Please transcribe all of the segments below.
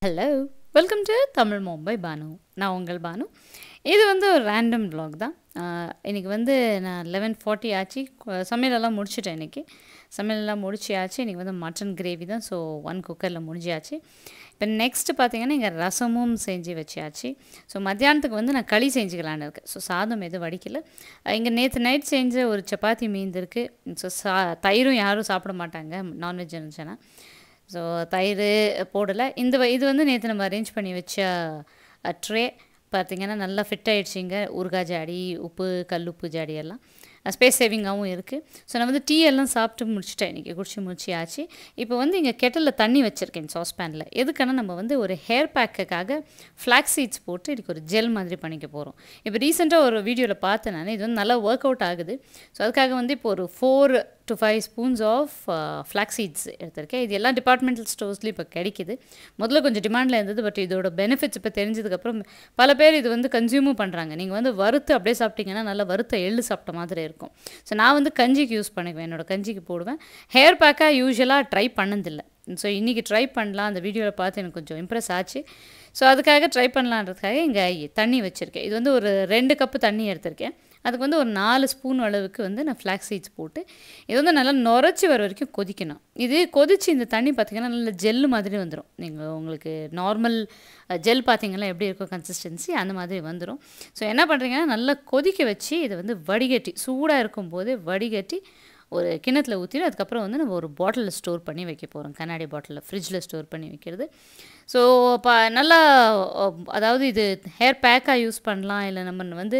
Hello welcome to Tamil Mumbai Bhanu. நான் உங்கள் பானு. இது வந்து ஒரு ரேண்டம் vlog தான். இன்றைக்கி வந்து நான் 11:40 ஆச்சு. சமையலெல்லாம் முடிச்சிட்டேன். இன்றைக்கி சமையலெல்லாம் முடிச்சியாச்சு. இன்றைக்கி வந்து மட்டன் கிரேவி தான். ஸோ 1 குக்கரில் முடிஞ்சியாச்சு. இப்போ நெக்ஸ்ட்டு பார்த்தீங்கன்னா இங்கே ரசமும் செஞ்சு வச்சியாச்சு. ஸோ மத்தியானத்துக்கு வந்து நான் களி செஞ்சுக்கலான்னு இருக்கேன். ஸோ சாதம் எதுவும் வடிக்கல. இங்கே நேற்று நைட் செஞ்ச ஒரு சப்பாத்தி மீந்திருக்கு. ஸோ தயிரும் யாரும் சாப்பிட மாட்டாங்க நான்வெஜ் இருந்துச்சுன்னா. ஸோ தயிர் போடலை. இது வந்து நேற்று நம்ம அரேஞ்ச் பண்ணி வச்ச ட்ரே பார்த்திங்கன்னா நல்லா ஃபிட் ஆகிடுச்சிங்க. ஊறுகாய் ஜாடி, உப்பு, கல்லுப்பு ஜாடி எல்லாம் ஸ்பேஸ் சேவிங்காகவும் இருக்குது. ஸோ நான் வந்து டீ எல்லாம் சாப்பிட்டு முடிச்சிட்டேன். இன்றைக்கி குடிச்சு முடிச்சியாச்சு. இப்போ வந்து இங்கே கெட்டலில் தண்ணி வச்சுருக்கேன் சாஸ்பேனில். எதுக்கான நம்ம வந்து ஒரு ஹேர் பேக்குக்காக ஃப்ளாக்ஸ் சீட்ஸ் போட்டு இதுக்கு ஒரு ஜெல் மாதிரி பண்ணிக்க போகிறோம். இப்போ ரீசெண்டாக ஒரு வீடியோவில் பார்த்தேன் நான். இது வந்து நல்லா ஒர்க் அவுட் ஆகுது. ஸோ அதுக்காக வந்து இப்போ ஒரு 4 to 5 spoons of flax seeds எடுத்திருக்கேன். இது எல்லா டிபார்ட்மெண்டல் ஸ்டோர்ஸ்லையும் இப்போ கிடைக்கிது. முதல்ல கொஞ்சம் டிமாண்டில் இருந்தது. பட் இதோட பெனிஃபிட்ஸ் இப்போ தெரிஞ்சதுக்கப்புறம் பல பேர் இது வந்து கன்சியூமும் பண்ணுறாங்க. நீங்கள் வந்து வறுத்து அப்படியே சாப்பிட்டீங்கன்னா நல்லா வறுத்த எள்ளு சாப்பிட்ட மாதிரி இருக்கும். ஸோ நான் வந்து கஞ்சிக்கு யூஸ் பண்ணிக்குவேன். என்னோடய கஞ்சிக்கு போடுவேன். ஹேர் பேக்காக யூஸ்வலாக ட்ரை பண்ணதில்லை. ஸோ இன்றைக்கி ட்ரை பண்ணலாம். அந்த வீடியோவில் பார்த்து எனக்கு கொஞ்சம் இம்ப்ரெஸ் ஆச்சு. ஸோ அதுக்காக ட்ரை பண்ணலான்றதுக்காக இங்கே தண்ணி வச்சுருக்கேன். இது வந்து ஒரு 2 கப்பு தண்ணி எடுத்திருக்கேன். அதுக்கு வந்து ஒரு 4 ஸ்பூன் அளவுக்கு வந்து நான் ஃப்ளாக்ஸ் சீட்ஸ் போட்டு இது வந்து நல்லா நுரைச்சி வர வரைக்கும் கொதிக்கணும். இது கொதித்து இந்த தண்ணி பார்த்திங்கன்னா நல்ல ஜெல்லு மாதிரி வந்துடும். நீங்கள் உங்களுக்கு நார்மல் ஜெல் பார்த்திங்கன்னா எப்படி இருக்கும் கன்சிஸ்டன்சி அந்த மாதிரி வந்துடும். ஸோ என்ன பண்ணுறீங்கன்னா நல்லா கொதிக்க வச்சு இதை வந்து வடிகட்டி சூடாக இருக்கும்போது வடிகட்டி ஒரு கிண்ணத்தில் ஊற்றிட்டு அதுக்கப்புறம் வந்து நம்ம ஒரு பாட்டிலில் ஸ்டோர் பண்ணி வைக்க போகிறோம். கண்ணாடி பாட்டிலில் ஃப்ரிட்ஜில் ஸ்டோர் பண்ணி வைக்கிறது. ஸோ நல்லா அதாவது இது ஹேர் பேக்காக யூஸ் பண்ணலாம். இல்லை நம்ம வந்து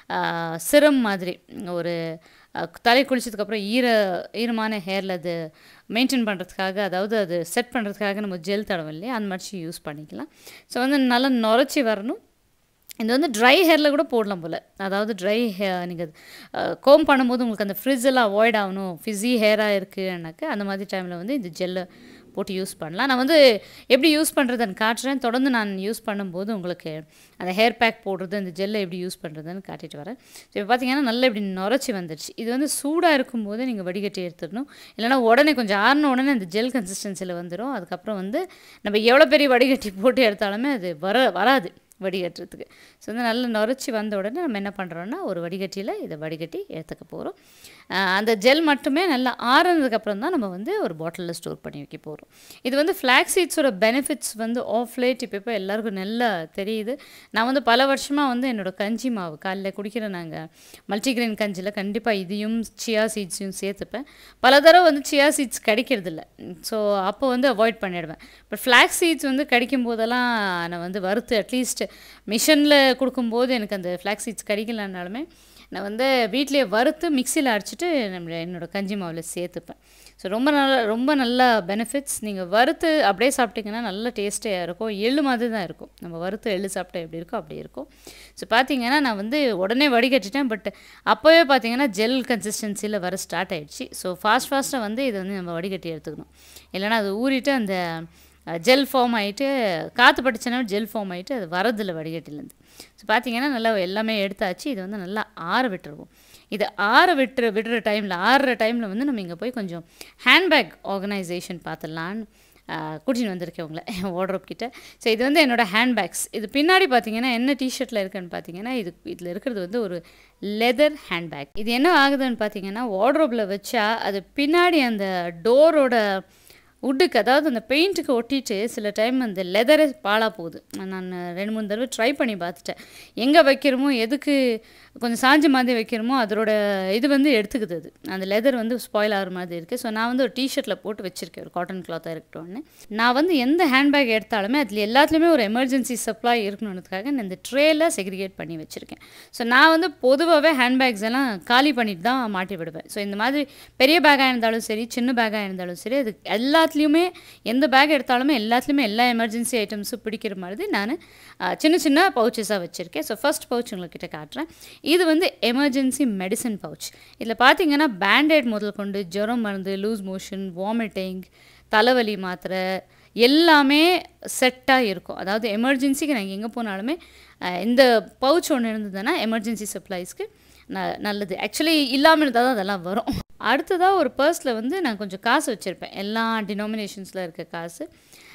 சிரம் மாதிரி ஒரு தலை குளிச்சதுக்கப்புறம் ஈரமான ஹேரில் அது மெயின்டைன் பண்ணுறதுக்காக, அதாவது அது செட் பண்ணுறதுக்காக நம்ம ஜெல் தடவை இல்லையா, அந்த மாதிரி யூஸ் பண்ணிக்கலாம். ஸோ வந்து நல்லா நுரைச்சி வரணும். இது வந்து ட்ரை ஹேரில் கூட போடலாம் போல். அதாவது ட்ரை நீங்கள் கோம் பண்ணும்போது உங்களுக்கு அந்த ஃப்ரிட்ஜ் எல்லாம் அவாய்ட் ஆகணும், ஃபிஸி ஹேராக இருக்குன்னாக்க அந்த மாதிரி டைமில் வந்து இந்த ஜெல்லை போட்டு யூஸ் பண்ணலாம். நான் வந்து எப்படி யூஸ் பண்ணுறதுன்னு காட்டுறேன். தொடர்ந்து நான் யூஸ் பண்ணும்போது உங்களுக்கு அந்த ஹேர் பேக் போடுறது, அந்த ஜெல்லை எப்படி யூஸ் பண்ணுறதுன்னு காட்டிட்டு வரேன். ஸோ இப்போ பார்த்தீங்கன்னா நல்லா இப்படி நுரைச்சி வந்துடுச்சு. இது வந்து சூடாக இருக்கும்போது நீங்கள் வடிகட்டி எடுத்துடணும். இல்லைனா உடனே கொஞ்சம் ஆறின உடனே அந்த ஜெல் கன்சிஸ்டன்சியில் வந்துடும். அதுக்கப்புறம் வந்து நம்ம எவ்வளோ பெரிய வடிகட்டி போட்டு எடுத்தாலுமே அது வராது வடிகட்டுறதுக்கு. ஸோ வந்து நல்லா நுரைச்சி வந்த உடனே நம்ம என்ன பண்ணுறோன்னா ஒரு வடிகட்டியில் இதை வடிகட்டி எடுத்துக்க போகிறோம். அந்த ஜெல் மட்டுமே நல்லா ஆறுனதுக்கப்புறம் தான் நம்ம வந்து ஒரு பாட்டிலில் ஸ்டோர் பண்ணி வைக்க போகிறோம். இது வந்து ஃப்ளாக்ஸ் சீட்ஸோட பெனிஃபிட்ஸ் வந்து ஆஃப் லேட் இப்போ எல்லாருக்கும் நல்லா தெரியுது. நான் வந்து பல வருஷமாக வந்து என்னோடய கஞ்சி மாவு காலையில் குடிக்கிற நாங்கள் மல்டிகிரெயின் கஞ்சியில் கண்டிப்பாக இதையும் சியா சீட்ஸையும் சேர்த்துப்பேன். பல தடவை வந்து சியா சீட்ஸ் கிடைக்கிறதில்ல. ஸோ அப்போ வந்து அவாய்ட் பண்ணிடுவேன். பட் ஃப்ளாக்ஸ் சீட்ஸ் வந்து கிடைக்கும் போதெல்லாம் நான் வந்து வறுத்து அட்லீஸ்ட் மிஷினில் கொடுக்கும்போது எனக்கு அந்த ஃப்ளாக்ஸ் சீட்ஸ் கிடைக்கலனாலுமே நான் வந்து வீட்டிலேயே வறுத்து மிக்சியில் அரைச்சிட்டு என்னோடய கஞ்சி மாவில் சேர்த்துப்பேன். ஸோ ரொம்ப நல்ல பெனிஃபிட்ஸ். நீங்கள் வறுத்து அப்படியே சாப்பிட்டிங்கன்னா நல்ல டேஸ்ட்டாக இருக்கும். எள்ளு மாதிரி தான் இருக்கும். நம்ம வறுத்து எள்ளு சாப்பிட்டா எப்படி இருக்கோ அப்படி இருக்கும். ஸோ பார்த்திங்கன்னா நான் வந்து உடனே வடிகட்டிட்டேன். பட் அப்போவே பார்த்திங்கன்னா ஜெல் கன்சிஸ்டன்சியில் வர ஸ்டார்ட் ஆகிடுச்சு. ஸோ ஃபாஸ்ட்டாக வந்து இதை வந்து நம்ம வடிகட்டி எடுத்துக்கணும். இல்லைனா அது ஊறிட்டு அந்த ஜெல் ஃபார்ம் ஆகிட்டு காற்று பட்டுச்சுன்னா ஜெல் ஃபார்ம் ஆகிட்டு அது வரதில்லை வடிகட்டிலேருந்து. ஸோ பார்த்திங்கன்னா நல்லா எல்லாமே எடுத்தாச்சு. இதை வந்து நல்லா ஆற விட்டுருவோம். இதை விடுற டைமில் வந்து நம்ம இங்கே போய் கொஞ்சம் ஹேண்ட்பேக் ஆர்கனைசேஷன் பார்த்துடலான்னு கூட்டின்னு வந்திருக்கேன் உங்களை வார்ட்ரோப் கிட்ட. ஸோ இது வந்து என்னோடய ஹேண்ட்பேக்ஸ். இது பின்னாடி பார்த்தீங்கன்னா என்ன டிஷர்ட்டில் இருக்குன்னு பார்த்தீங்கன்னா இதில் இருக்கிறது வந்து ஒரு லெதர் ஹேண்ட்பேக். இது என்ன ஆகுதுன்னு பார்த்தீங்கன்னா வார்ட்ரோப்பில் வச்சா அது பின்னாடி அந்த டோரோட உட்டுக்கு, அதாவது அந்த பெயிண்ட்டுக்கு ஒட்டிட்டு சில டைம் அந்த லெதரே பாழாக போகுது. நான் 2-3 தடவை ட்ரை பண்ணி பார்த்துட்டேன். எங்கே வைக்கிறோமோ எதுக்கு கொஞ்சம் சாஞ்ச மாதிரி வைக்கிறோமோ அதோட இது வந்து எடுத்துக்குது. அது அந்த லெதர் வந்து ஸ்பாயில் ஆகிற மாதிரி இருக்குது. ஸோ நான் வந்து ஒரு டிஷர்ட்டில் போட்டு வச்சுருக்கேன், ஒரு காட்டன் கிளாத்தாக இருக்கட்டும்னு. நான் வந்து எந்த ஹேண்ட்பேக் எடுத்தாலுமே அதில் எல்லாத்துலேயுமே ஒரு எமர்ஜென்சி சப்ளை இருக்கணுன்றதுக்காக நான் இந்த ட்ரேயில் செக்ரிகேட் பண்ணி வச்சுருக்கேன். ஸோ நான் வந்து பொதுவாகவே ஹேண்ட்பேக்ஸ் எல்லாம் காலி பண்ணிட்டு தான் மாட்டி விடுவேன். ஸோ இந்த மாதிரி பெரிய பேக்காக இருந்தாலும் சரி, சின்ன பேக்காக இருந்தாலும் சரி, அது எல்லாத்துலேயுமே எந்த பேக் எடுத்தாலுமே எல்லாத்துலேயுமே எல்லா எமர்ஜென்சி ஐட்டம்ஸும் பிடிக்கிற மாதிரி நான் சின்ன பவுச்சஸாக வச்சுருக்கேன். ஸோ ஃபர்ஸ்ட் பவுச் உங்கள்கிட்ட காட்டுறேன். இது வந்து எமர்ஜென்சி மெடிசன் பவுச். இதில் பார்த்தீங்கன்னா பேண்டேட் முதல் கொண்டு ஜுரம் மருந்து, லூஸ் மோஷன், வாமிட்டிங், தலைவலி மாத்திரை எல்லாமே செட்டாக இருக்கும். அதாவது எமர்ஜென்சிக்கு நாங்கள் எங்கே போனாலுமே இந்த பவுச் ஒன்று இருந்ததுன்னா எமர்ஜென்சி சப்ளைஸ்க்கு நல்லது. ஆக்சுவலி இல்லாமல் இருந்தால் தான் அதெல்லாம் வரும். அடுத்ததாக ஒரு பர்ஸில் வந்து நான் கொஞ்சம் காசு வச்சுருப்பேன். எல்லா டினாமினேஷன்ஸில் இருக்க காசு.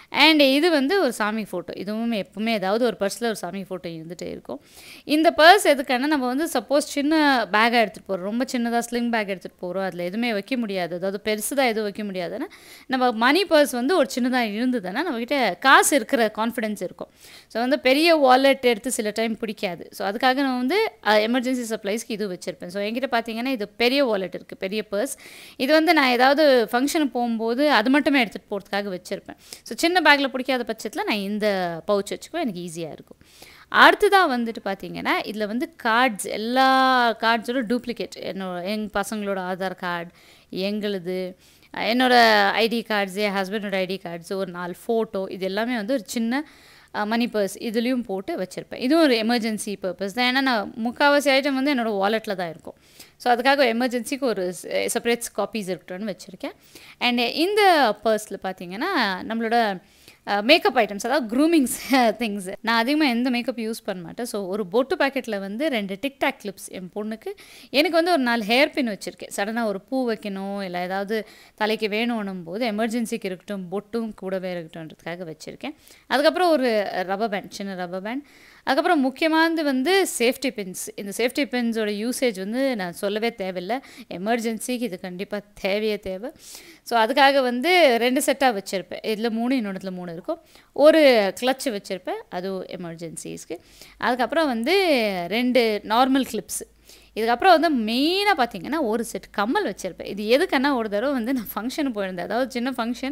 அண்ட் இது வந்து ஒரு சாமி ஃபோட்டோ. இதுவும் எப்பவுமே ஏதாவது ஒரு பர்ஸில் ஒரு சாமி ஃபோட்டோ இருந்துகிட்டே இருக்கும். இந்த பர்ஸ் எதுக்கான நம்ம வந்து சப்போஸ் சின்ன பேக்காக எடுத்துகிட்டு போகிறோம், ரொம்ப சின்னதாக ஸ்லிங் பேக் எடுத்துகிட்டு போகிறோம், அதில் எதுவுமே வைக்க முடியாது, அதாவது பெருசுதாக எதுவும் வைக்க முடியாதுன்னா நம்ம மணி பர்ஸ் வந்து ஒரு சின்னதாக இருந்ததுன்னா நம்மக்கிட்ட காசு இருக்கிற கான்ஃபிடென்ஸ் இருக்கும். ஸோ வந்து பெரிய வாலெட் எடுத்து சில டைம் பிடிக்காது. ஸோ அதுக்காக நான் வந்து எமர்ஜென்சி சப்ளைஸ்க்கு இது வச்சுருப்பேன். ஸோ என்கிட்ட பார்த்தீங்கன்னா இது பெரிய வாலெட் இருக்குது, பெரிய பர்ஸ். இது வந்து நான் ஏதாவது ஃபங்க்ஷனுக்கு போகும்போது அது மட்டுமே எடுத்துகிட்டு போகிறதுக்காக வச்சுருப்பேன். ஸோ சின்ன பேக்கில் பிடிக்காத பட்சத்தில் நான் இந்த பவுச் வச்சுக்குவேன், எனக்கு ஈஸியாக இருக்கும். அடுத்ததாக வந்துட்டு பார்த்தீங்கன்னா இதில் வந்து கார்ட்ஸ், எல்லா கார்ட்ஸோட டூப்ளிகேட், எங்கள் பசங்களோட ஆதார் கார்டு, எங்களுது, என்னோடய ஐடி கார்ட்ஸு, என் ஹஸ்பண்டோட ஐடி கார்ட்ஸு, ஒரு 4 ஃபோட்டோ, இது எல்லாமே வந்து ஒரு சின்ன மணி பர்ஸ் இதுலேயும் போட்டு வச்சுருப்பேன். இதுவும் ஒரு எமர்ஜென்சி பர்பஸ் தான். ஏன்னா நான் முக்கால்வாசி ஐட்டம் வந்து என்னோடய வாலெட்டில் தான் இருக்கும். ஸோ அதுக்காக எமர்ஜென்சிக்கு ஒரு செப்பரேட் காப்பீஸ் இருக்கட்டும்னு வச்சுருக்கேன். அண்ட் இந்த பர்ஸில் பார்த்தீங்கன்னா நம்மளோட மேக்கப் ஐட்டம்ஸ், அதாவது க்ரூமிங்ஸ் திங்ஸ். நான் அதிகமாக எந்த மேக்கப் யூஸ் பண்ண மாட்டேன். ஸோ ஒரு பொட்டு பேக்கெட்டில் வந்து 2 டிக்டாக் கிளிப்ஸ் என் பொண்ணுக்கு, எனக்கு வந்து ஒரு 4 ஹேர் பின் வச்சுருக்கேன். சடனாக ஒரு பூ வைக்கணும் இல்லை ஏதாவது தலைக்கு வேணும்னும் போது எமர்ஜென்சிக்கு இருக்கட்டும், பொட்டும் கூடவே இருக்கட்டும்ன்றதுக்காக வச்சுருக்கேன். அதுக்கப்புறம் ஒரு ரப்பர் பேண்ட், சின்ன ரப்பர் பேண்ட். அதுக்கப்புறம் முக்கியமானது வந்து சேஃப்டி பின்ஸ். இந்த சேஃப்டி பின்ஸோட யூசேஜ் வந்து நான் சொல்லவே தேவையில்லை, எமர்ஜென்சிக்கு இது கண்டிப்பாக தேவை. ஸோ அதுக்காக வந்து 2 செட்டாக வச்சுருப்பேன். இதில் 3, இன்னொன்றுல 3 இருக்கும். ஒரு கிளச்சு வச்சுருப்பேன், அதுவும் எமர்ஜென்சிஸ்க்கு. அதுக்கப்புறம் வந்து 2 நார்மல் கிளிப்ஸு. இதுக்கப்புறம் வந்து மெயினாக பார்த்தீங்கன்னா ஒரு செட் கம்மல் வச்சுருப்பேன். இது எதுக்குன்னா ஒரு தடவை வந்து நான் ஃபங்க்ஷனுக்கு போயிருந்தேன், அதாவது சின்ன ஃபங்க்ஷன்.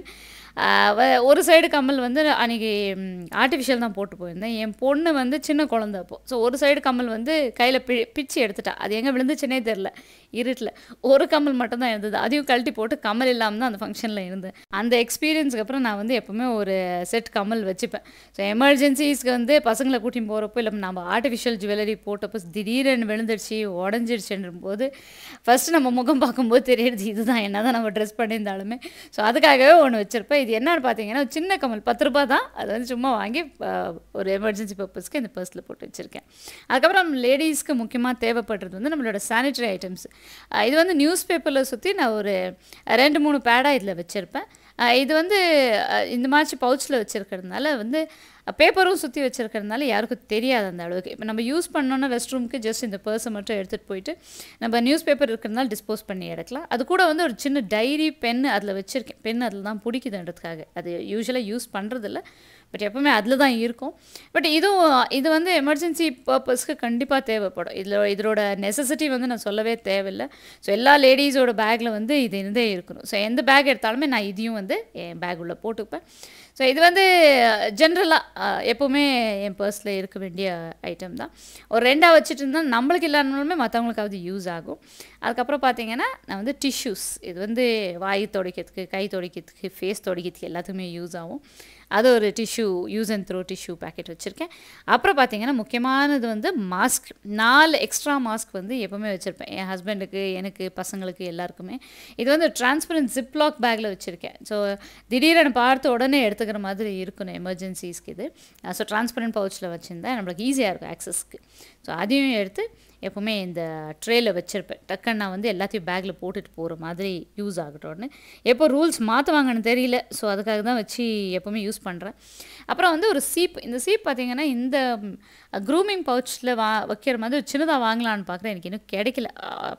ஒரு சைடு கம்மல் வந்து அன்றைக்கி ஆர்டிஃபிஷியல் தான் போட்டு போயிருந்தேன். என் பொண்ணு வந்து சின்ன குழந்தை அப்போது. ஸோ ஒரு சைடு கம்மல் வந்து கையில் பிச்சு எடுத்துட்டா. அது எங்கே விழுந்துச்சுன்னே தெரில, இருட்டில். ஒரு கம்மல் மட்டும்தான் இருந்தது, அதையும் கழட்டி போட்டு கம்மல் இல்லாமல் தான் அந்த ஃபங்க்ஷனில் இருந்தேன். அந்த எக்ஸ்பீரியன்ஸுக்கு அப்புறம் நான் வந்து எப்போவுமே ஒரு செட் கம்மல் வச்சுப்பேன். ஸோ எமர்ஜென்சிஸ்க்கு வந்து பசங்களை கூட்டின்னு போகிறப்போ இல்லை நம்ம ஆர்டிஃபிஷியல் ஜுவல்லரி போட்டப்போ திடீர்னு விழுந்துடுச்சு உடஞ்சிடுச்சுன்ற போது ஃபஸ்ட்டு நம்ம முகம் பார்க்கும்போது தெரியுது இதுதான், என்ன தான் நம்ம ட்ரெஸ் பண்ணியிருந்தாலுமே. ஸோ அதுக்காகவே ஒன்று வச்சுருப்பேன். இது என்னன்னு பார்த்தீங்கன்னா சின்ன கம்மல், 10 ரூபா தான். அது வந்து சும்மா வாங்கி ஒரு எமர்ஜென்சி பர்பஸ்க்கு இந்த பர்ஸில் போட்டு வச்சுருக்கேன். அதுக்கப்புறம் லேடிஸ்க்கு முக்கியமாக தேவைப்படுறது வந்து நம்மளோட சானிட்டரி ஐட்டம்ஸ். இது வந்து நியூஸ் பேப்பரில் சுற்றி நான் ஒரு 2-3 பேடாக இதில் வச்சுருப்பேன். இது வந்து இந்த மாதிரி பவுச்சில் வச்சுருக்கிறதுனால வந்து பேப்பரும் சுற்றி வச்சுருக்கிறதுனால யாருக்கும் தெரியாது அந்த அளவுக்கு. இப்போ நம்ம யூஸ் பண்ணோன்னா ரெஸ்ட் ரூமுக்கு ஜஸ்ட் இந்த பர்ஸை மட்டும் எடுத்துகிட்டு போயிட்டு நம்ம நியூஸ் பேப்பர் இருக்கிறதுனால டிஸ்போஸ் பண்ணி எடுக்கலாம். அது கூட வந்து ஒரு சின்ன டைரி பென் அதில் வச்சுருக்கேன். பென் அதில் தான் பிடிக்குதுன்றதுக்காக. அது யூஸ்வலாக யூஸ் பண்ணுறதில்ல, பட் எப்போவுமே அதில் தான் இருக்கும். பட் இது வந்து எமர்ஜென்சி பர்பஸ்க்கு கண்டிப்பாக தேவைப்படும். இதோட நெசசிட்டி வந்து நான் சொல்லவே தேவையில்லை. ஸோ எல்லா லேடிஸோட பேக்கில் வந்து இது இருந்தே இருக்கணும். ஸோ எந்த பேக் எடுத்தாலுமே நான் இதையும் வந்து என் பேக் உள்ள போட்டுப்பேன். ஸோ இது வந்து ஜென்ரலாக எப்போவுமே என் பர்ஸில் இருக்க வேண்டிய ஐட்டம் தான். ஒரு 2ஆக வச்சுட்டு இருந்தால் நம்மளுக்கு இல்லைனாலுமே மற்றவங்களுக்காவது யூஸ் ஆகும். அதுக்கப்புறம் பார்த்தீங்கன்னா நான் வந்து டிஷ்யூஸ், இது வந்து வாய் துடைக்கிறதுக்கு, கை துடைக்கிறதுக்கு, ஃபேஸ் துடைக்கிறதுக்கு எல்லாத்துக்குமே யூஸ் ஆகும். அது ஒரு tissue, use and throw tissue packet வச்சுருக்கேன். அப்புறம் பார்த்தீங்கன்னா முக்கியமானது வந்து மாஸ்க். 4 எக்ஸ்ட்ரா மாஸ்க் வந்து எப்போவுமே வச்சுருப்பேன், என் ஹஸ்பண்டுக்கு, எனக்கு, பசங்களுக்கு எல்லாருக்குமே. இது வந்து டிரான்ஸ்பரண்ட் ஜிப்லாக் பேக்கில் வச்சுருக்கேன். ஸோ திடீர்னு பார்த்து உடனே எடுத்துக்கிற மாதிரி இருக்கணும் எமர்ஜென்சிஸ்க்கு இது. ஸோ டிரான்ஸ்பரண்ட் பவுச்சில் வச்சுருந்தேன், நம்மளுக்கு ஈஸியாக இருக்கும் ஆக்சஸ்க்கு. ஸோ அதையும் எடுத்து எப்போவுமே இந்த ட்ரேயில் வச்சுருப்பேன். டக்குன்னு நான் வந்து எல்லாத்தையும் பேக்கில் போட்டுட்டு போகிற மாதிரி யூஸ் ஆகட்டும்னு. எப்போ ரூல்ஸ் மாற்றுவாங்கன்னு தெரியல, ஸோ அதுக்காக தான் வச்சு எப்போவுமே யூஸ் பண்ணுறேன். அப்புறம் வந்து ஒரு சீப். இந்த சீப் பார்த்திங்கன்னா இந்த க்ரூமிங் பவுச்சில் வைக்கிற மாதிரி ஒரு சின்னதாக வாங்கலான்னு பார்க்குறேன். எனக்கு இன்னும் கிடைக்கல.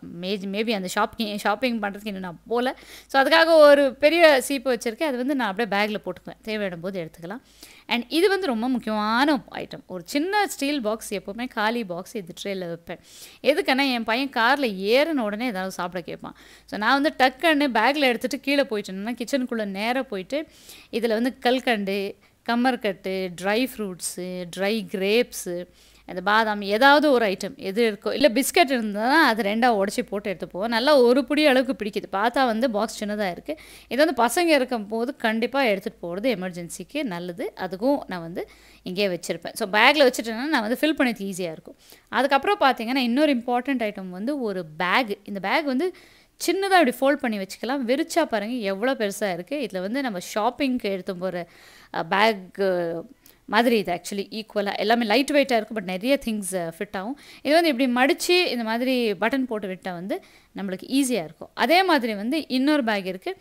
மேபி அந்த ஷாப்பிங் பண்ணுறதுக்கு இன்னும் நான் போகல. ஸோ அதுக்காக ஒரு பெரிய சீப்பு வச்சுருக்கேன். அது வந்து நான் அப்படியே பேக்கில் போட்டுக்குவேன், தேவைப்படும் போது எடுத்துக்கலாம். அண்ட் இது வந்து ரொம்ப முக்கியமான ஐட்டம். ஒரு சின்ன ஸ்டீல் பாக்ஸ், எப்போவுமே காலி பாக்ஸ் இது ட்ரேயில் வைப்பேன். எதுக்குன்னா என் பையன் காரில் ஏறின உடனே ஏதாவது சாப்பிட கேட்பான். ஸோ நான் வந்து டக்குன்னு பேக்கில் எடுத்துகிட்டு கீழே போயிட்டேன்னா கிச்சனுக்குள்ளே நேராக போயிட்டு இதில் வந்து கல்கண்டு, கம்மர்கட்டு, ட்ரை ஃப்ரூட்ஸு, ட்ரை கிரேப்ஸு, அந்த பாதாம், ஏதாவது ஒரு ஐட்டம் எது இருக்கோ, இல்லை பிஸ்கட் இருந்தால் தான் அது 2ஆக உடச்சி போட்டு எடுத்து போவோம். நல்லா ஒரு பிடி அளவுக்கு பிடிக்குது. பார்த்தா வந்து பாக்ஸ் சின்னதாக இருக்குது. இது வந்து பசங்க இருக்கும் போது கண்டிப்பாக எடுத்துகிட்டு போகிறது எமர்ஜென்சிக்கு நல்லது. அதுக்கும் நான் வந்து இங்கேயே வச்சுருப்பேன். ஸோ பேக்கில் வச்சுட்டேன்னா நான் வந்து ஃபில் பண்ணிட்டு ஈஸியாக இருக்கும். அதுக்கப்புறம் பார்த்தீங்கன்னா இன்னொரு இம்பார்ட்டண்ட் ஐட்டம் வந்து ஒரு பேக். இந்த பேக் வந்து சின்னதாக இப்படி ஃபோல்ட் பண்ணி வச்சுக்கலாம். விரிச்சா பாருங்கள் எவ்வளோ பெருசாக இருக்குது. இதில் வந்து நம்ம ஷாப்பிங்க்கு எடுத்து போகிற பேக் மாதிரி இது ஆக்சுவலி ஈக்குவலாக எல்லாமே லைட் வெயிட்டாக இருக்கும், பட் நிறைய திங்ஸ் ஃபிட் ஆகும். இது வந்து இப்படி மடித்து இந்த மாதிரி பட்டன் போட்டு விட்டால் வந்து நம்மளுக்கு ஈஸியாக இருக்கும். அதே மாதிரி வந்து இன்னொரு பேக் இருக்குது.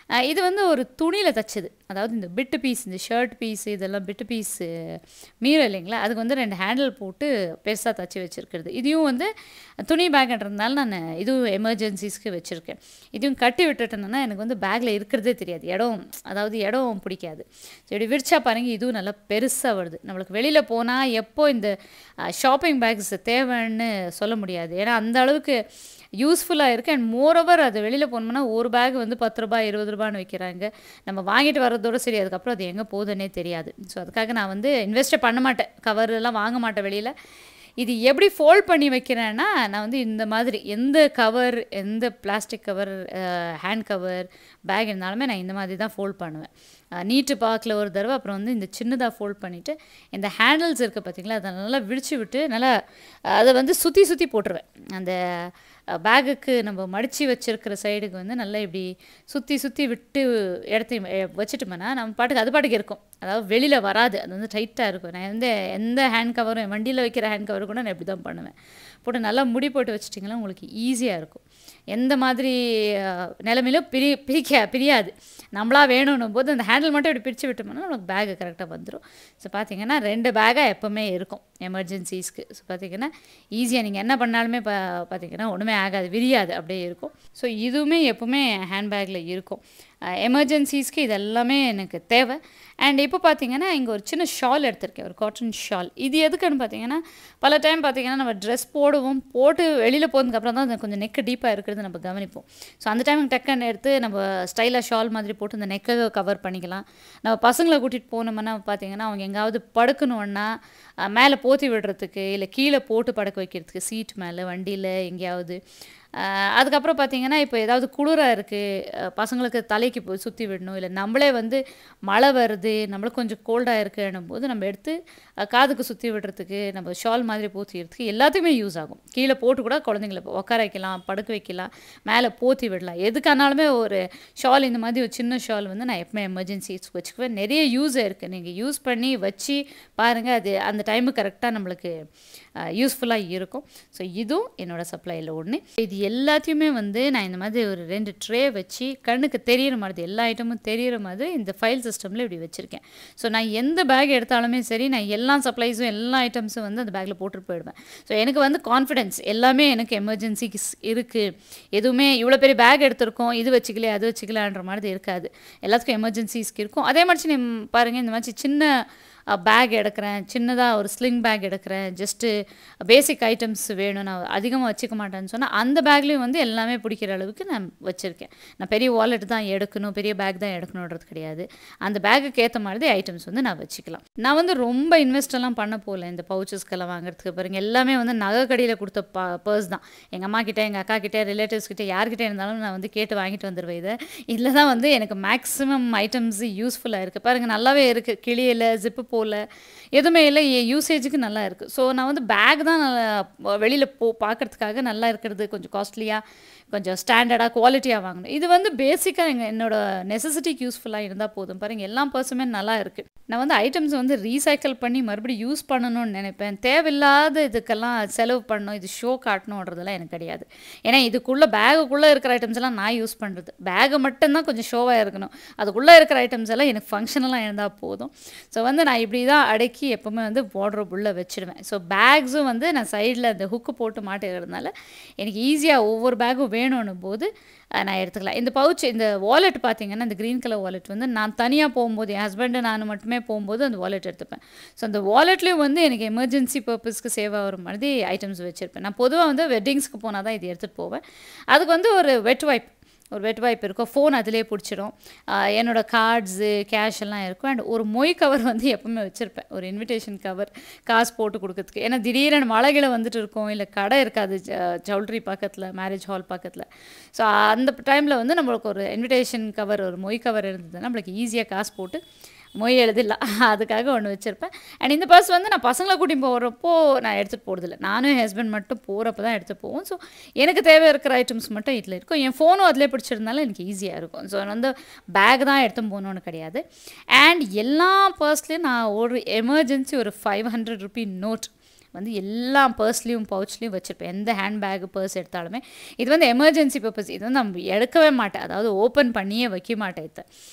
இது வந்து ஒரு துணியில் தைச்சது. அதாவது இந்த பிட்டு பீஸ், இந்த ஷர்ட் பீஸ் இதெல்லாம் பிட்டு பீஸு மீறும் இல்லைங்களா, அதுக்கு வந்து 2 ஹேண்டில் போட்டு பெருசாக தைச்சி வச்சுருக்கிறது. இதையும் வந்து துணி பேக்குன்றதுனால நான் இதுவும் எமர்ஜென்சிஸ்க்கு வச்சுருக்கேன். இதையும் கட்டி விட்டுட்டேன்னா எனக்கு வந்து பேக்கில் இருக்கிறதே தெரியாது. அதாவது இடம் பிடிக்காது. ஸோ இப்படி விரிச்சா பாருங்கள், இதுவும் நல்லா பெருசாக வருது. நம்மளுக்கு வெளியில் போனால் எப்போ இந்த ஷாப்பிங் பேக்ஸ் தேவைன்னு சொல்ல முடியாது. ஏன்னா அந்த அளவுக்கு யூஸ்ஃபுல்லாக இருக்குது. அண்ட் மோரோவர் அது வெளியில் போனோம்னா ஒரு பேக் வந்து 10 ரூபாய் 20 ரூபான்னு விற்கிறாங்க. நம்ம வாங்கிட்டு வர்றதோடு சரி, அதுக்கப்புறம் அது எங்கே போகுதுன்னே தெரியாது. ஸோ அதுக்காக நான் வந்து இன்வெஸ்ட்டே பண்ண மாட்டேன், கவர் எல்லாம் வாங்க மாட்டேன் வெளியில். இது எப்படி ஃபோல்ட் பண்ணி வைக்கிறேன்னா, நான் வந்து இந்த மாதிரி எந்த கவர், எந்த plastic cover, hand cover, bag இருந்தாலுமே நான் இந்த மாதிரி தான் ஃபோல்ட் பண்ணுவேன். நீட்டு பாக்கில் ஒரு தடவை, அப்புறம் வந்து இந்த சின்னதாக ஃபோல்ட் பண்ணிவிட்டு இந்த ஹேண்டில்ஸ் இருக்குது பார்த்திங்களா, அதை நல்லா விரித்து விட்டு நல்லா அதை வந்து சுற்றி சுற்றி போட்டுருவேன். அந்த பேகுக்கு நம்ம மடித்து வச்சுருக்கிற சைடுக்கு வந்து நல்லா இப்படி சுற்றி சுற்றி விட்டு இடத்தையும் வச்சுட்டோம்னா நம்ம பாட்டுக்கு அது பாட்டுக்கு இருக்கும். அதாவது வெளியில் வராது, அது வந்து டைட்டாக இருக்கும். நான் வந்து எந்த ஹேண்ட் கவரும், வண்டியில் வைக்கிற ஹேண்ட் கவர் கூட நான் இப்படி தான் பண்ணுவேன். போட்டு நல்லா முடி போட்டு வச்சுட்டிங்கன்னா உங்களுக்கு ஈஸியாக இருக்கும். எந்த மாதிரி நிலைமையிலும் பிரியாது. நம்மளா வேணும்னும் போது அந்த ஹேண்டில் மட்டும் இப்படி பிரித்து விட்டோம்னா நமக்கு பேகு கரெக்டாக வந்துடும். ஸோ பார்த்திங்கன்னா 2 பேக்காக எப்போவுமே இருக்கும் எமர்ஜென்சிஸ்க்கு. ஸோ பார்த்திங்கன்னா ஈஸியாக நீங்கள் என்ன பண்ணாலுமே பார்த்திங்கன்னா ஒன்றுமே ஆகாது, விரியாது, அப்படியே இருக்கும். ஸோ இதுவுமே எப்போவுமே ஹேண்ட்பேக்கில் இருக்கும். எமர்ஜென்சிஸ்க்கு இது எல்லாமே எனக்கு தேவை. அண்ட் இப்போ பார்த்திங்கன்னா இங்கே ஒரு சின்ன ஷால் எடுத்திருக்கேன், ஒரு காட்டன் ஷால். இது எதுக்குன்னு பார்த்திங்கன்னா, பல டைம் பார்த்திங்கன்னா நம்ம ட்ரெஸ் போட்டு வெளியில் போனதுக்கப்புறம் தான் அது கொஞ்சம் நெக்கு டீப்பாக இருக்கிறது நம்ம கவனிப்போம். ஸோ அந்த டைமுக்கு டக்குன்னு எடுத்து நம்ம ஸ்டைலாக ஷால் மாதிரி போட்டு இந்த நெக்கை கவர் பண்ணிக்கலாம். நம்ம பசங்களை கூட்டிகிட்டு போனோம்னா பார்த்திங்கன்னா அவங்க எங்காவது படுக்கணுன்னா மேலே போத்தி விடுறதுக்கு, இல்லை கீழே போட்டு படுக்க வைக்கிறதுக்கு, சீட் மேலே, வண்டியில் எங்கேயாவது. அதுக்கப்புறம் பார்த்திங்கன்னா இப்போ ஏதாவது குளிராக இருக்குது, பசங்களுக்கு தலைக்கு போய் சுற்றி விடணும், இல்லை நம்மளே வந்து மழை வருது, நம்மளுக்கு கொஞ்சம் கோல்டாக இருக்குன்னும் போது நம்ம எடுத்து காதுக்கு சுற்றி விடுறதுக்கு, நம்ம ஷால் மாதிரி போத்திக்கிறதுக்கு எல்லாத்துக்குமே யூஸ் ஆகும். கீழே போட்டு கூட குழந்தைங்கள உட்கார வைக்கலாம், படுக்க வைக்கலாம், மேலே போத்தி விடலாம். எதுக்கானாலுமே ஒரு ஷால், இந்த மாதிரி ஒரு சின்ன ஷால் வந்து நான் எப்பவுமே எமர்ஜென்சிஸ் வச்சுக்குவேன். நிறைய யூஸ் இருக்குது, நீங்கள் யூஸ் பண்ணி வச்சு பாருங்கள், அது அந்த டைமு கரெக்டாக நம்மளுக்கு யூஸ்ஃபுல்லாக இருக்கும். ஸோ இதுவும் என்னோடய சப்ளையில் ஒன்று. இது எல்லாத்தையுமே வந்து நான் இந்த மாதிரி ஒரு 2 ட்ரே வச்சு கண்ணுக்கு தெரியிற மாதிரி, எல்லா ஐட்டமும் தெரியிற மாதிரி இந்த ஃபைல் சிஸ்டமில் இப்படி வச்சுருக்கேன். ஸோ நான் எந்த பேக் எடுத்தாலுமே சரி, நான் எல்லா சப்ளைஸும் எல்லா ஐட்டம்ஸும் வந்து அந்த பேக்கில் போட்டுட்டு போயிடுவேன். ஸோ எனக்கு வந்து கான்ஃபிடென்ஸ், எல்லாமே எனக்கு எமர்ஜென்சிக்கு இருக்குது. எதுவுமே இவ்வளோ பெரிய பேக் எடுத்திருக்கோம், இது வச்சுக்கல அது வச்சுக்கலான்ற மாதிரி இருக்காது. எல்லாத்துக்கும் எமர்ஜென்சிஸ்க்கு இருக்கும். அதே மாதிரி நீ பாருங்கள், இந்த மாதிரி சின்ன பேக் எடுக்கிறேன், சின்னதாக ஒரு ஸ்லிங் பேக் எடுக்கிறேன், ஜஸ்ட்டு பேசிக் ஐட்டம்ஸ் வேணும், நான் அதிகமாக வச்சுக்க மாட்டேன்னு சொன்னால் அந்த பேக்லேயும் வந்து எல்லாமே பிடிக்கிற அளவுக்கு நான் வச்சுருக்கேன். நான் பெரிய வாலெட் தான் எடுக்கணும், பெரிய பேக் தான் எடுக்கணுன்றது கிடையாது. அந்த பேக்குக்கு ஏற்ற மாதிரி ஐட்டம்ஸ் வந்து நான் வச்சுக்கலாம். நான் வந்து ரொம்ப இன்வெஸ்டெல்லாம் பண்ண போகல இந்த பவுச்சஸ்க்கெல்லாம் வாங்குறதுக்கு. பாருங்கள், எல்லாமே வந்து நகை கடையில் கொடுத்த பர்ஸ் தான். எங்கள் அம்மா கிட்டே, எங்கள் அக்கா கிட்டே, ரிலேட்டிவ்ஸ் கிட்டே, யார்கிட்டே இருந்தாலும் நான் வந்து கேட்டு வாங்கிட்டு வந்துடுவேன். இதில் தான் வந்து எனக்கு மேக்ஸிமம் ஐட்டம்ஸ் யூஸ்ஃபுல்லாக இருக்குது. பாருங்கள், நல்லாவே இருக்குது, கிளியில் ஜிப்பு போல் எதுவுமே இல்லை, யூசேஜுக்கு நல்லா இருக்குது. ஸோ நான் வந்து பேக் தான் வெளியில் பார்க்குறதுக்காக நல்லா இருக்கிறது, கொஞ்சம் காஸ்ட்லியாக, கொஞ்சம் ஸ்டாண்டர்டாக, குவாலிட்டியாக வாங்கணும். இது வந்து பேசிக்காக என்னோடய நெசசிட்டிக்கு யூஸ்ஃபுல்லாக இருந்தால் போதும். பாருங்கள், எல்லா பர்ஸுமே நல்லா இருக்குது. நான் வந்து ஐட்டம்ஸ் வந்து ரீசைக்கிள் பண்ணி மறுபடியும் யூஸ் பண்ணணும்னு நினைப்பேன். தேவையில்லாத இதுக்கெல்லாம் செலவு பண்ணணும், இது ஷோ காட்டணுன்றதெல்லாம் எனக்கு கிடையாது. ஏன்னா பேகுக்குள்ளே இருக்கிற ஐட்டம்ஸ் எல்லாம் நான் யூஸ் பண்ணுறது. பேகு மட்டும்தான் கொஞ்சம் ஷோவாக இருக்கணும், அதுக்குள்ளே இருக்கிற ஐட்டம்ஸ் எல்லாம் எனக்கு ஃபங்க்ஷனலாக இருந்தால் போதும். ஸோ வந்து நான் இப்படி தான் அடக்கி எப்போவுமே வந்து வார்ட்ரோப் உள்ள வச்சுடுவேன். ஸோ பேக்ஸும் வந்து நான் சைடில் அந்த ஹுக்கு போட்டு மாட்டுகிறதுனால எனக்கு ஈஸியாக ஒவ்வொரு பேகும் வேணும்னும் போது நான் எடுத்துக்கலாம். இந்த பவுச், இந்த வாலெட் பார்த்திங்கன்னா, இந்த க்ரீன் கலர் வாலெட் வந்து நான் தனியாக போகும்போது, என் ஹஸ்பண்டு நான் மட்டுமே போகும்போது அந்த வாலெட் எடுத்துப்பேன். ஸோ அந்த வாலெட்லேயும் வந்து எனக்கு எமர்ஜென்சி பர்பஸ்க்கு சேவ் ஆகிற மாதிரி ஐட்டம்ஸ் வச்சுருப்பேன். நான் பொதுவாக வந்து வெட்டிங்ஸ்க்கு போனால் தான் இது எடுத்துகிட்டு போவேன். அதுக்கு வந்து ஒரு வெட் வைப் இருக்கும், ஃபோன் அதிலே பிடிச்சிடும், என்னோடய கார்ட்ஸு, கேஷ் எல்லாம் இருக்கும். அண்ட் ஒரு மொய் கவர் வந்து எப்போவுமே வச்சுருப்பேன், ஒரு இன்விடேஷன் கவர், காசு போட்டு கொடுக்கறதுக்கு. ஏன்னா திடீர்னு மழைகளை வந்துட்டு இருக்கோம், இல்லை கடை இருக்காது ஜவுல்ரி பக்கத்தில், மேரேஜ் ஹால் பக்கத்தில். ஸோ அந்த டைமில் வந்து நம்மளுக்கு ஒரு இன்விடேஷன் கவர், ஒரு மொய் கவர் இருந்ததுன்னா நம்மளுக்கு ஈஸியாக காசு போட்டு மொய் எழுதிடலாம். அதுக்காக ஒன்று வச்சுருப்பேன். அண்ட் இந்த பர்ஸ் வந்து நான் பசங்களை கூட்டின்னு போகிறப்போ நான் எடுத்துகிட்டு போகிறதில்ல, நானும் என் ஹஸ்பண்ட் மட்டும் போகிறப்ப தான் எடுத்து போவோம். ஸோ எனக்கு தேவை இருக்கிற ஐட்டம்ஸ் மட்டும் இதில் இருக்கும். என் ஃபோனும் அதிலே பிடிச்சிருந்தாலும் எனக்கு ஈஸியாக இருக்கும். ஸோ வந்து பேக் தான் எடுத்து போகணுன்னு கிடையாது. அண்ட் எல்லா பர்ஸ்லேயும் நான் ஒரு எமர்ஜென்சி ஒரு 500 ரூபி நோட் வந்து எல்லா பர்ஸ்லேயும் பவுச்லேயும் வச்சுருப்பேன். எந்த ஹேண்ட்பேக் பர்ஸ் எடுத்தாலுமே இது வந்து எமர்ஜென்சி பர்பஸ். இது வந்து நம்ம எடுக்கவே மாட்டேன், அதாவது ஓப்பன் பண்ணியே வைக்க மாட்டேன்.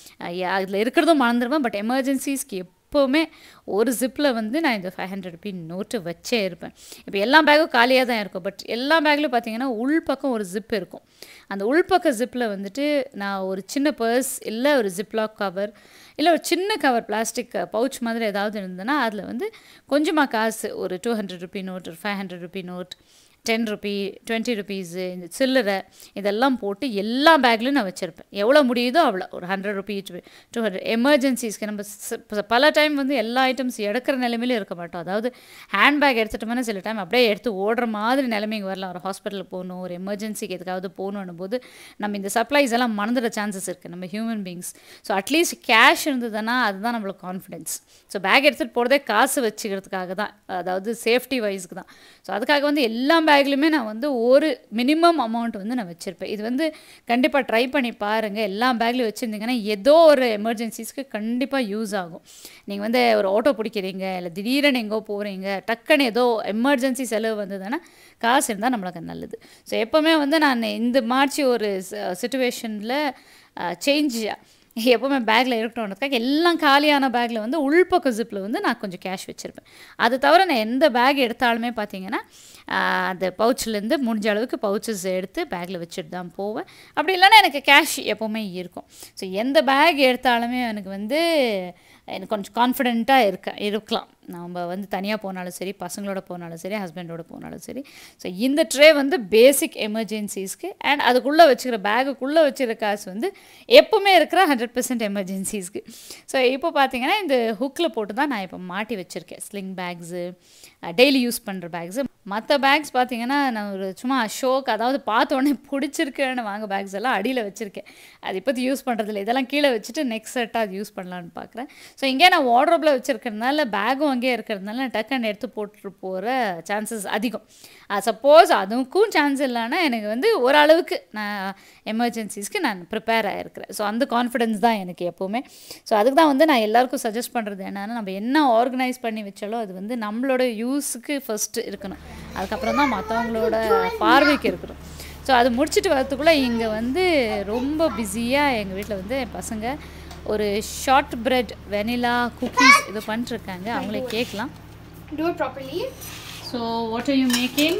அதில் இருக்கிறதும் மறந்துடுவேன். பட் எமர்ஜென்சிஸ்க்கு எப்போவுமே ஒரு ஜிப்பில் வந்து நான் இந்த 500 ரூபி நோட்டு வச்சே இருப்பேன். இப்போ எல்லா பேக்கும் காலியாக தான் இருக்கும். பட் எல்லா பேக்லையும் பார்த்தீங்கன்னா உள்பக்கம் ஒரு ஜிப் இருக்கும். அந்த உள்பக்க ஜிப்பில் வந்துட்டு நான் ஒரு சின்ன பர்ஸ் இல்லை ஒரு ஜிப்லாக் கவர் இல்லை ஒரு சின்ன கவர் பிளாஸ்டிக் பவுச் மாதிரி ஏதாவது இருந்ததுன்னா அதில் வந்து கொஞ்சமாக காசு ஒரு 200 ரூபி நோட், ஒரு 500 ரூபி நோட், 10 ரூபி, 20 ருபீஸு, இந்த சில்லறை இதெல்லாம் போட்டு எல்லா பேக்லையும் நான் வச்சுருப்பேன். எவ்வளோ முடியுதோ அவ்வளோ, ஒரு 100 ரூபி, 200 எமர்ஜென்சிஸ்க்கு. நம்ம பல டைம் வந்து எல்லா ஐட்டம்ஸ் எடுக்கிற நிலைமையிலும் இருக்க மாட்டோம். அதாவது ஹேண்ட்பேக் எடுத்துட்டோம்னா சில டைம் அப்படியே எடுத்து ஓடுற மாதிரி நிலைமைக்கு வரலாம். ஒரு ஹாஸ்பிட்டலுக்கு போகணும், ஒரு எமர்ஜென்சிக்கு எதுக்காவது போகணும் போது நம்ம இந்த சப்ளைஸ் எல்லாம் மறந்துட சான்சஸ் இருக்குது, நம்ம human beings. So at least cash இருந்ததுன்னா அதுதான் நம்மளுக்கு கான்ஃபிடென்ஸ். ஸோ பேக் எடுத்துகிட்டு போகிறதே காசு வச்சுக்கிறதுக்காக தான், அதாவது சேஃப்டி வைஸ்க்கு தான். ஸோ அதுக்காக வந்து எல்லா பேக்லையுமே நான் வந்து ஒரு மினிமம் அமௌண்ட் வந்து நான் வச்சுருப்பேன். இது வந்து கண்டிப்பாக ட்ரை பண்ணி பாருங்கள். எல்லா பேக்லையும் வச்சுருந்தீங்கன்னா ஏதோ ஒரு எமர்ஜென்சிஸ்க்கு கண்டிப்பாக யூஸ் ஆகும். நீங்கள் வந்து ஒரு ஆட்டோ பிடிக்கிறீங்க, இல்லை திடீர்னு எங்கோ போகிறீங்க, டக்குன்னு ஏதோ எமர்ஜென்சி செலவு வந்ததுன்னா காசு இருந்தால் நம்மளுக்கு நல்லது. ஸோ எப்போவுமே வந்து நான் இந்த மாதிரி ஒரு சிச்சுவேஷனில் சேஞ்ச் எப்போவுமே பேக்கில் இருக்கணுன்றதுக்காக எல்லாம் காலியான பேக்கில் வந்து உள்பக்க ஜிப்பில் வந்து நான் கொஞ்சம் கேஷ் வச்சுருப்பேன். அது தவிர நான் எந்த பேக் எடுத்தாலுமே பார்த்தீங்கன்னா அந்த பவுச்சிலேருந்து முடிஞ்ச அளவுக்கு பவுச்சஸ் எடுத்து பேக்கில் வச்சுட்டு தான் போவேன். அப்படி இல்லைன்னா எனக்கு கேஷ் எப்போவுமே இருக்கும். ஸோ எந்த பேக் எடுத்தாலுமே எனக்கு வந்து எனக்கு கொஞ்சம் கான்ஃபிடென்ட்டாக இருக்கலாம். நம்ம வந்து தனியாக போனாலும் சரி, பசங்களோட போனாலும் சரி, ஹஸ்பண்டோட போனாலும் சரி. ஸோ இந்த ட்ரே வந்து பேசிக் எமர்ஜென்சிஸ்க்கு, அண்ட் அதுக்குள்ளே வச்சுக்கிற பேக்குக்குள்ளே வச்சுக்கிற காசு வந்து எப்போவுமே இருக்கிற 100% எமர்ஜென்சிஸ்க்கு. ஸோ இப்போ பார்த்தீங்கன்னா இந்த ஹுக்கில் போட்டு தான் நான் இப்போ மாட்டி வச்சுருக்கேன். ஸ்லிங் பேக்ஸு, டெய்லி யூஸ் பண்ணுற பேக்ஸு. மற்ற பேக்ஸ் பார்த்தீங்கன்னா நான் ஒரு சும்மா ஷோக்கு, அதாவது பார்த்தோன்னே பிடிச்சிருக்குன்னு வாங்க பேக்ஸ் எல்லாம் அடியில் வச்சுருக்கேன். அது இப்போது யூஸ் பண்ணுறதில்ல. இதெல்லாம் கீழே வச்சுட்டு நெக்ஸ்ட் செட்டாக அது யூஸ் பண்ணலான்னு பார்க்குறேன். ஸோ இங்கே நான் வார்ட்ரோப்பில் வச்சுருக்கிறதுனால பேக்கும் அங்கேயே இருக்கிறதுனால டக்குன்னு எடுத்து போட்டு போகிற சான்சஸ் அதிகம். சப்போஸ் அதுக்கும் சான்ஸ் இல்லைன்னா எனக்கு வந்து ஓரளவுக்கு நான் எமர்ஜென்சிஸ்க்கு நான் ப்ரிப்பேர் ஆகிருக்கிறேன். ஸோ அந்த கான்ஃபிடென்ஸ் தான் எனக்கு எப்போவுமே. ஸோ அதுக்கு தான் வந்து நான் எல்லாருக்கும் சஜஸ்ட் பண்ணுறது என்னென்னா, நம்ம என்ன ஆர்கனைஸ் பண்ணி வச்சாலும் அது வந்து நம்மளோட யூஸுக்கு ஃபஸ்ட்டு இருக்கணும். அதுக்கப்புறம் தான் மற்றவங்களோட பார்வைக்கு இருக்கணும். ஸோ அது முடிச்சுட்டு வரத்துக்குள்ளே இங்கே வந்து ரொம்ப பிஸியாக எங்கள் வீட்டில் வந்து என் பசங்க ஒரு ஷார்ட் பிரெட் வெனிலா குக்கீஸ் இது பண்ணிட்டுருக்காங்க. அவங்களே கேட்கலாம். Do it properly. So what are you making?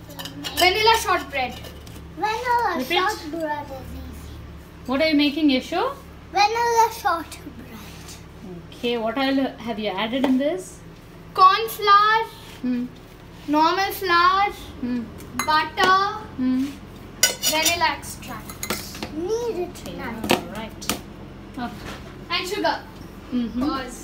Vanilla shortbread. Vanilla Repeat. shortbread is easy. What are you making, Yasho? Vanilla shortbread. Okay, what all have you added in this? Corn flour, Hmm. normal flour, Hmm. butter, Hmm. vanilla extract, Need it Okay, now. all right. Okay. and sugar. Mm-hmm. Cause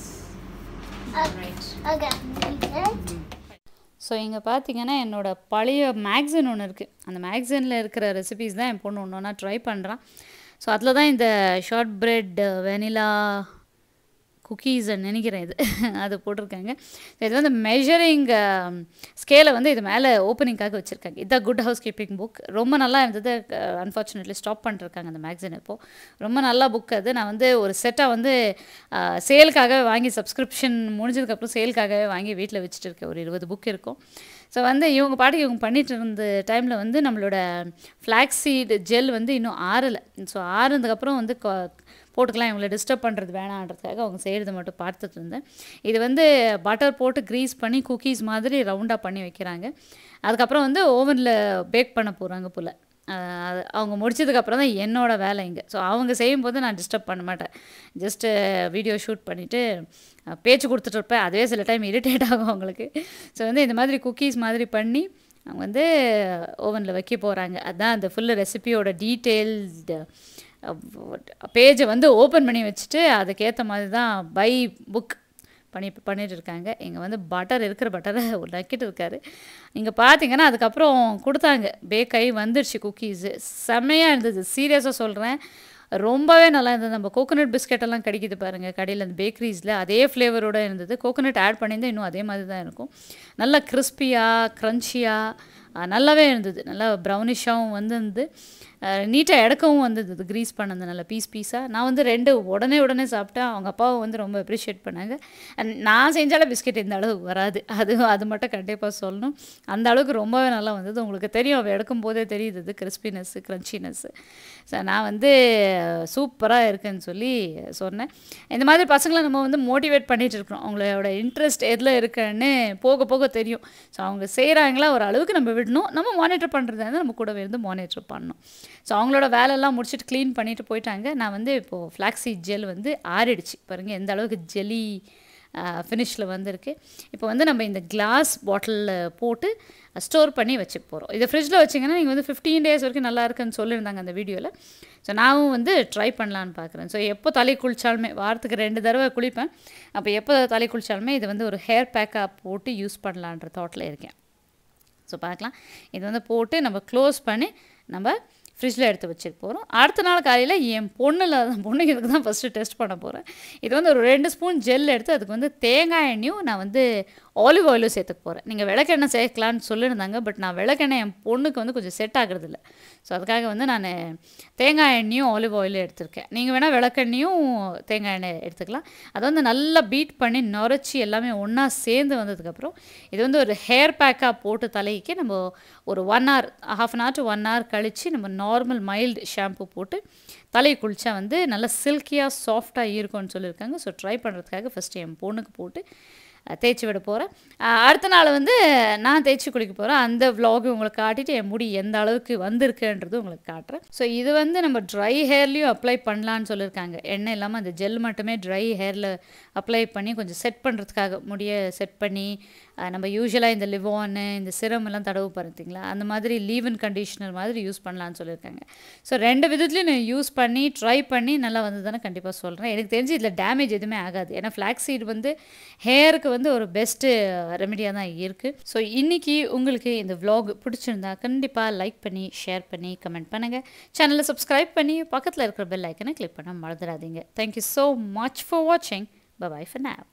Right. Okay. Need it. So இங்கே பார்த்தீங்கன்னா என்னோடய பழைய மேக்சின் ஒன்று இருக்குது. அந்த மேக்சினில் இருக்கிற recipes தான் என் பொண்ணு ஒன்று ஒன்றா ட்ரை பண்ணுறான். ஸோ அதில் தான் இந்த ஷார்ட் பிரெட் வெனிலா குக்கீஸ் நினைக்கிறேன் இது அது போட்டிருக்காங்க. இது வந்து மெஷரிங் ஸ்கேலை வந்து இது மேலே ஓப்பனிங்காக வச்சுருக்காங்க. இதுதான் குட் ஹவுஸ் கீப்பிங் புக். ரொம்ப நல்லா இருந்தது. அன்ஃபார்ச்சுனேட்லி ஸ்டாப் பண்ணிருக்காங்க அந்த மேக்சின். இப்போது ரொம்ப நல்ல புக் அது. நான் வந்து ஒரு செட்டாக வந்து சேலுக்காகவே வாங்கி, சப்ஸ்கிரிப்ஷன் முடிஞ்சதுக்கப்புறம் சேலுக்காகவே வாங்கி வீட்டில் வச்சுட்டு இருக்கேன். ஒரு 20 புக் இருக்கும். ஸோ வந்து இவங்க பாட்டுக்கு இவங்க பண்ணிட்டு இருந்த டைமில் வந்து நம்மளோட ஃப்ளாக்ஸ் சீட் ஜெல் வந்து இன்னும் ஆறலை. ஸோ ஆறுனதுக்கப்புறம் வந்து போட்டுக்கலாம், இவங்களை டிஸ்டர்ப் பண்ணுறது வேணான்றதுக்காக அவங்க செய்கிறது மட்டும் பார்த்துட்டு இருந்தேன். இது வந்து பட்டர் போட்டு க்ரீஸ் பண்ணி குக்கீஸ் மாதிரி ரவுண்டாக பண்ணி வைக்கிறாங்க. அதுக்கப்புறம் வந்து ஓவனில் பேக் பண்ண போகிறாங்க போல். அவங்க முடிச்சதுக்கப்புறம் தான் என்னோடய வேலை இங்கே. ஸோ அவங்க செய்யும்போது நான் டிஸ்டர்ப் பண்ண மாட்டேன். ஜஸ்ட்டு வீடியோ ஷூட் பண்ணிவிட்டு பேச்சு கொடுத்துட்ருப்பேன். அதுவே சில டைம் இரிட்டேட் ஆகும் அவங்களுக்கு. ஸோ வந்து இந்த மாதிரி குக்கீஸ் மாதிரி பண்ணி அவங்க வந்து ஓவனில் வைக்க போகிறாங்க. அதுதான் அந்த ஃபுல்லு ரெசிபியோட டீட்டெயில்டு பேஜை வந்து ஓப்பன் பண்ணி வச்சுட்டு அதுக்கேற்ற மாதிரி தான் பை புக் பண்ணிட்டு இருக்காங்க. இங்கே வந்து பட்டர் இருக்கிற பட்டரை ஒரு நக்கிட்டு இருக்காரு. இங்கே பார்த்தீங்கன்னா அதுக்கப்புறம் கொடுத்தாங்க, பேக் ஆகி வந்துடுச்சு குக்கீஸு. செம்மையாக இருந்தது, சீரியஸாக சொல்கிறேன். ரொம்பவே நல்லா இருந்தது. நம்ம கோகோனட் பிஸ்கெட்டெல்லாம் கிடைக்கிது பாருங்கள் கடையில், அந்த பேக்கரிஸில் அதே ஃப்ளேவரோடு இருந்தது. கோகோனட் ஆட் பண்ணியிருந்தால் இன்னும் அதே மாதிரி தான் இருக்கும். நல்லா கிறிஸ்பியாக க்ரன்ச்சியாக நல்லாவே இருந்தது. நல்லா ப்ரௌனிஷாகவும் வந்துருந்து. நீட்டாக எடுக்கவும் வந்தது க்ரீஸ் பண்ணதுனால பீஸாக நான் வந்து 2 உடனே சாப்பிட்டேன். அவங்க அப்பாவும் வந்து ரொம்ப அப்ரிஷியேட் பண்ணாங்க. நான் செஞ்சாலும் பிஸ்கெட் இந்த அளவுக்கு வராது. அது மட்டும் கண்டிப்பாக சொல்லணும். அந்த அளவுக்கு ரொம்பவே நல்லா வந்தது. உங்களுக்கு தெரியும் அவ எடுக்கும் போதே தெரியுது அது கிறிஸ்பினஸ்ஸு க்ரன்ச்சினஸ்ஸு. ஸோ நான் வந்து சூப்பராக இருக்குன்னு சொல்லி சொன்னேன். இந்த மாதிரி பசங்களை நம்ம வந்து மோட்டிவேட் பண்ணிகிட்டு இருக்கிறோம். அவங்களோட இன்ட்ரெஸ்ட் எதில் இருக்குன்னு போக போக தெரியும். ஸோ அவங்க செய்கிறாங்களா ஒரு அளவுக்கு நம்ம விடணும். நம்ம மானிட்டர் பண்ணுறதா இருந்தால் நம்ம கூடவே இருந்து மானிட்டர் பண்ணணும். ஸோ அவங்களோட வேலையெல்லாம் முடிச்சுட்டு க்ளீன் பண்ணிவிட்டு போயிட்டாங்க. நான் வந்து இப்போது ஃப்ளாக்ஸீட் ஜெல் வந்து ஆறிடுச்சு பாருங்கள் எந்த அளவுக்கு ஜெல்லி ஃபினிஷில் வந்திருக்கு. இப்போ வந்து நம்ம இந்த கிளாஸ் பாட்டிலில் போட்டு ஸ்டோர் பண்ணி வச்சுக்க போகிறோம். இதை ஃப்ரிட்ஜில் வச்சிங்கன்னா நீங்கள் வந்து 15 days வரைக்கும் நல்லா இருக்குன்னு சொல்லியிருந்தாங்க அந்த வீடியோவில். ஸோ நானும் வந்து ட்ரை பண்ணலான்னு பார்க்குறேன். ஸோ எப்போ தலை குளித்தாலுமே வாரத்துக்கு 2 தடவை குளிப்பேன். அப்போ எப்போ தலை குளித்தாலுமே இது வந்து ஒரு ஹேர் பேக்காக போட்டு யூஸ் பண்ணலான்ற தாட்டில் இருக்கேன். ஸோ பார்க்கலாம். இது வந்து போட்டு நம்ம க்ளோஸ் பண்ணி நம்ம ஃப்ரிட்ஜில் எடுத்து வச்சுட்டு போகிறோம். அடுத்த நாள் காலையில் என் பொண்ணுக்கு இதுக்கு தான் ஃபஸ்ட்டு டெஸ்ட் பண்ண போகிறேன். இது வந்து ஒரு 2 ஸ்பூன் ஜெல் எடுத்து அதுக்கு வந்து தேங்காய் எண்ணெயும் நான் வந்து ஆலிவ் ஆயிலும் சேர்த்துக்க போகிறேன். நீங்கள் விளக்கெண்ணெய் சேர்க்கலான்னு சொல்லியிருந்தாங்க. பட் நான் விளக்கெண்ணெய் என் பொண்ணுக்கு வந்து கொஞ்சம் செட் ஆகிறது இல்லை. ஸோ அதுக்காக வந்து நான் தேங்காய் எண்ணெயும் ஆலிவ் ஆயிலும் எடுத்திருக்கேன். நீங்கள் வேணால் விளக்கெண்ணையும் தேங்காய் எண்ணெய் எடுத்துக்கலாம். அதை வந்து நல்லா பீட் பண்ணி நுரைச்சி எல்லாமே ஒன்றா சேர்ந்து வந்ததுக்கப்புறம் இது வந்து ஒரு ஹேர் பேக்காக போட்டு தலைக்கு நம்ம ஒரு 1 hour, ½ an hour to 1 hour கழித்து நம்ம நார்மல் மைல்டு ஷாம்பு போட்டு தலையை குளித்தா வந்து நல்லா சில்கியாக சாஃப்டாக இருக்கும்னு சொல்லியிருக்காங்க. ஸோ ட்ரை பண்ணுறதுக்காக ஃபஸ்ட்டு என் பொண்ணுக்கு போட்டு தேய்ச்சி விட போகிறேன். அடுத்த நாள் வந்து நான் தேய்ச்சி குளிக்க போகிறேன். அந்த vlog உங்களுக்கு காட்டிட்டு என் முடி எந்த அளவுக்கு வந்திருக்குன்றது உங்களுக்கு காட்டுறேன். ஸோ இது வந்து நம்ம ட்ரை ஹேர்லேயும் அப்ளை பண்ணலான்னு சொல்லியிருக்காங்க. எண்ணெய் இல்லாமல் அந்த ஜெல் மட்டுமே ட்ரை ஹேரில் அப்ளை பண்ணி கொஞ்சம் செட் பண்ணுறதுக்காக முடியை செட் பண்ணி நம்ம யூஸ்வலாக இந்த லிவானு இந்த சிரம் எல்லாம் தடவு பார்த்தீங்களா அந்த மாதிரி லீவ் இன் கண்டிஷனர் மாதிரி யூஸ் பண்ணலான்னு சொல்லியிருக்காங்க. ஸோ 2 விதத்துலையும் நான் யூஸ் பண்ணி ட்ரை பண்ணி நல்லா வந்ததுன்னு கண்டிப்பாக சொல்கிறேன். எனக்கு தெரிஞ்சு இதில் டேமேஜ் எதுவுமே ஆகாது. ஏன்னா ஃப்ளாக்ஸ் சீட் வந்து ஹேருக்கு வந்து ஒரு பெஸ்ட்டு ரெமெடியாக தான் இருக்குது. ஸோ இன்றைக்கி உங்களுக்கு இந்த vlog பிடிச்சிருந்தா கண்டிப்பாக லைக் பண்ணி ஷேர் பண்ணி கமெண்ட் பண்ணுங்கள். சேனலை சப்ஸ்கிரைப் பண்ணி பக்கத்தில் இருக்கிற பெல் ஐக்கனை கிளிக் பண்ண மறந்துடாதீங்க. தேங்க்யூ ஸோ மச் ஃபார் வாட்சிங். Bye for now.